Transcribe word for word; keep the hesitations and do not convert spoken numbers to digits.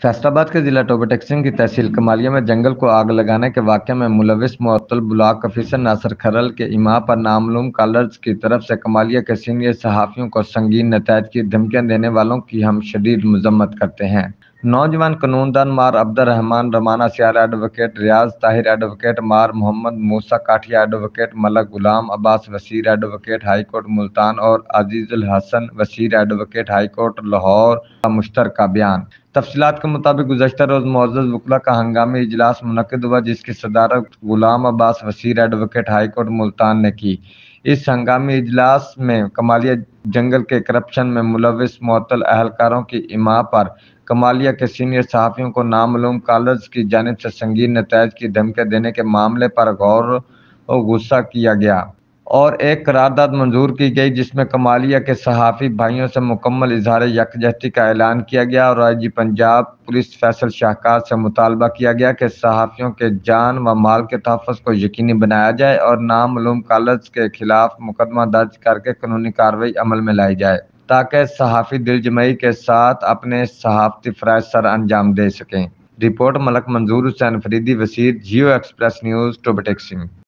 फैसलाबाद के जिला टोबा-टेक्सिंग की तहसील कमालिया में जंगल को आग लगाने के वाक़ये में मुलव्विस मुअत्तल ब्लॉक ऑफिसर नासिर खरल के इमाम पर नामालूम कॉलर्स की तरफ से कमालिया के सीनियर सहाफ़ियों को संगीन नतायज की धमकियां देने वालों की हम शदीद मजम्मत करते हैं। नौजवान कानूनदान मार अब्दुर रहमान रमाना सियार, एडवोकेट रियाज ताहिर, एडवोकेट मार Mohammad Musa Kathia, advocate Malik Ghulam Abbas Wasir, advocate high court Multan और अजीजुल हसन वसीर, एडवोकेट हाईकोर्ट लाहौर का मुश्तरका बयान। तफसीलात के मुताबिक गुज़श्ता रोज़ मुअज़्ज़ज़ वकला का हंगामी इजलास मुनक्किद हुआ, जिसकी सदारत गुलाम अब्बास वसीर, एडवोकेट हाईकोर्ट मुल्तान ने की। इस हंगामी इजलास में कमालिया जंगल के करप्शन में मुलव्विस मुअत्तल अहलकारों की इमा पर कमालिया के सीनियर सहाफ़ियों को नामालूम कॉलर्स की जानिब से संगीन नतायज की धमकियां देने के मामले पर गौर और गुस्सा किया गया और एक करारदाद मंजूर की गई, जिसमें कमालिया के सहाफ़ी भाइयों से मुकम्मल इजहार यकजहती का ऐलान किया गया और I G Punjab police Faisal Shahkar से मुतालबा किया गया कि सहाफ़ियों के जान व माल के तहफ़्फ़ुज़ को यकीनी बनाया जाए और नामालूम कॉलर्स के खिलाफ मुकदमा दर्ज करके कानूनी कार्रवाई अमल में लाई जाए, ताकि सहाफ़ी दिलजमई के साथ अपने सहाफ़ती फ़राइज़ सर अंजाम दे सकें। Report Malik Manzoor Hussain Faridi Wasir, Geo Express News, टोबा-टेक्सिंग।